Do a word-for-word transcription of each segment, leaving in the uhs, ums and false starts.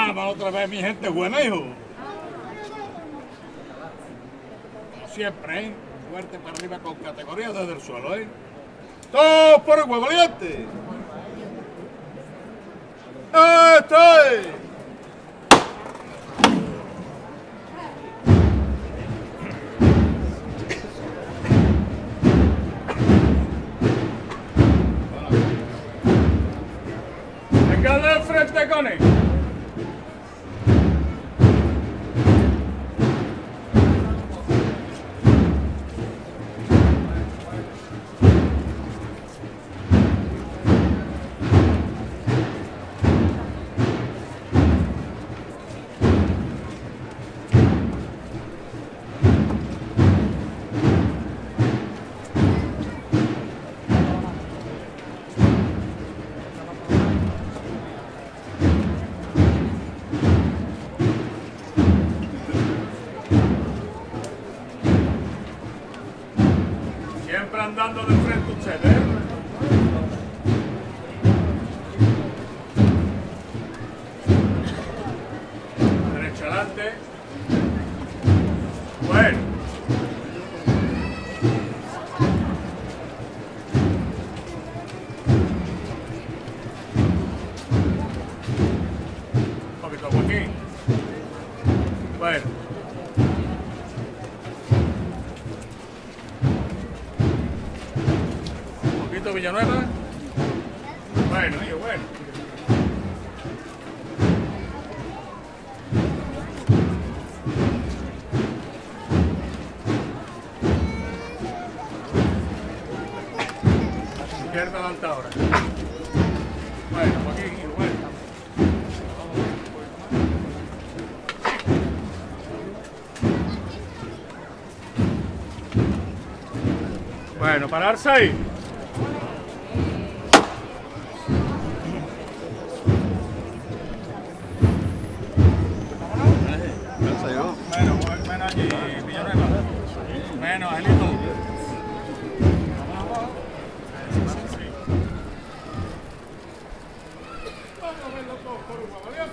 Vamos otra vez, mi gente buena, hijo. Como siempre, ¿eh? Fuerte para arriba con categoría desde el suelo, ¿eh? ¡Todos por el huevo, valiente! ¡Estoy! ¡Venga de frente con él! Siempre andando de frente ustedes, ¿eh? Derecha adelante. Bueno. Un poquito Joaquín. Bueno. Villanueva. Bueno, hijo, bueno. Izquierda adelante ahora. Bueno, Joaquín, hijo, bueno. Bueno, pararse ahí. Menos allí, Villanueva. Menos, Angelito. Vamos a verlo todo por un favor.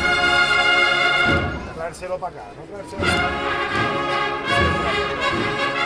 Traérselo para acá, no traérselo para acá.